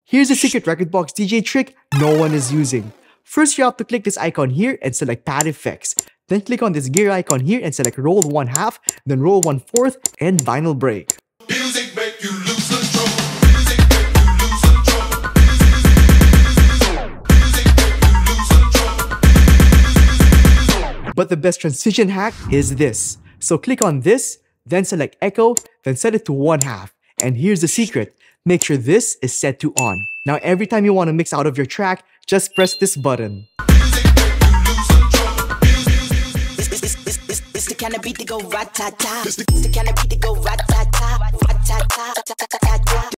Here's a secret Rekordbox DJ trick no one is using. First, you have to click this icon here and select Pad Effects. Then click on this gear icon here and select Roll 1/2, then Roll 1/4 and Vinyl Break. Music make you lose control. Music make you lose control. Music make you lose control. But the best transition hack is this. So click on this, then select Echo, then set it to 1/2. And here's the secret. Make sure this is set to on. Now every time you want to mix out of your track, just press this button. It's the kind of beat to go rat-ta-ta. It's the kind of beat to go rat-ta-ta, rat-ta-ta, rat-ta-ta.